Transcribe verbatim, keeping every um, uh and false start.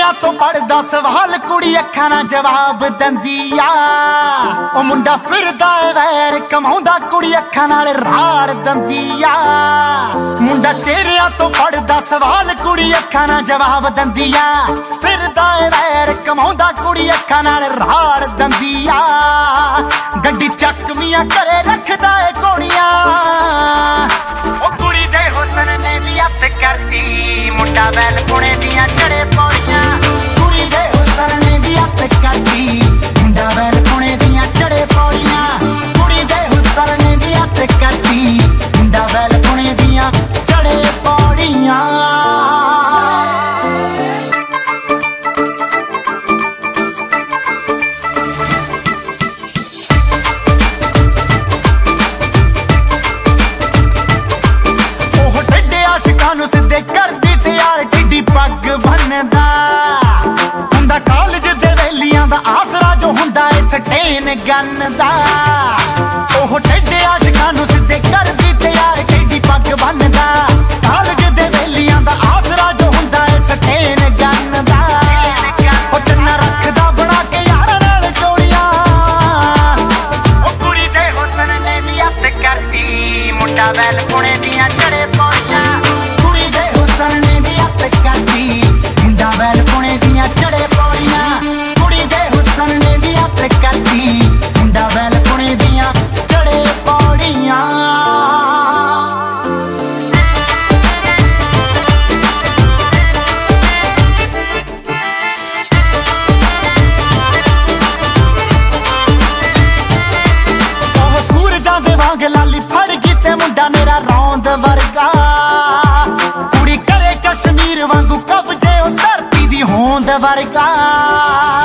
चेहरिया तो पढ़दा सवाल कुड़ी अखां नाल जवाब दंदी आ ओ मुंडा फिरदा वैर कमाउंदा कुड़ी अखां नाल राड़ दंदी आ मुंडा चेहरिया तो पढ़दा सवाल कुड़ी अखां नाल जवाब दंदी आ फिरदा वैर कमाउंदा कुड़ी अखां नाल राड़ दंदी आ गड्डी चकमियां करे रखदा ए कोड़ियां ओ कुड़ी दे हुस्न ने भी हत्थ करदी मुंडा बैल पुणे दियां चढ़े पौड़ियां कुड़ी दे हुस्न ने भी हत्थ करदी मुंडा बैल पुणे दियां चढ़े पौड़ियां कुड़ी दे हुस्न ने भी हत्थ करदी मुंडा बैल पुणे दियां चढ़े पौड़ियां सिद्धे करदी तैयार टिड्डी पग बनदा हुंदा कॉलेज दे वेलियां दा आसरा जो हुंदा ए स्टेन गन दा ओह टिड्डे आशिकां नूं सिद्धे करदी तैयार टिड्डी पग बनदा कॉलेज दे वेलियां दा आसरा जो हुंदा ए स्टेन गन दा ओ चन्ना रखदा बना के यार नाल जोड़ियां ओ कुड़ी दे हुस्न ने भी हत्थ करदी मुंडा बैल पुणे दियां चढ़े पौड़ियां ने भी हत्थ करदी मुंडा बैल पुणे दियां चढ़े पौड़ियां कुड़ी दे हुस्न ने भी हत्थ करदी मुंडा बैल पुणे दियां चढ़े पौड़ियां ओह सूरजां दे वांग लाली फड़ गई ते मुंडा मेरा रौंद वर्गा कश्मीर वांगू कब्जे धरती दी होंद वर्गा